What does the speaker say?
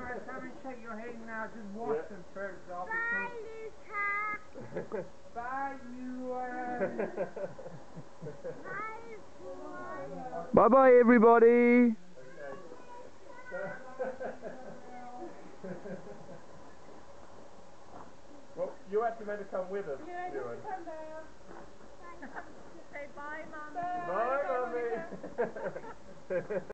Alright, come and shake your head now. Just wash them first. Bye, Luca. Bye, you. Bye bye everybody. Well, you actually meant to come with us, Ewan. Come down. Say bye, Mummy. Bye, Mummy.